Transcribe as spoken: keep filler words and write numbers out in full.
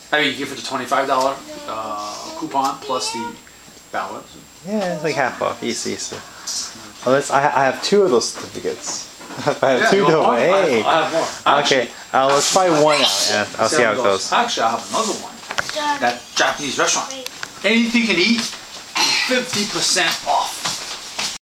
I mean, you give it a twenty-five dollar uh, coupon plus the ballot. Yeah, it's like half off. Easy, easy. Well, let's, I, I have two of those certificates. I have Yeah, two you want of them. more? Hey. I, I have more. Actually, Okay, uh, let's try one out and I'll see how it goes. Actually, I have another one. That Japanese restaurant. Anything you can eat, fifty percent off.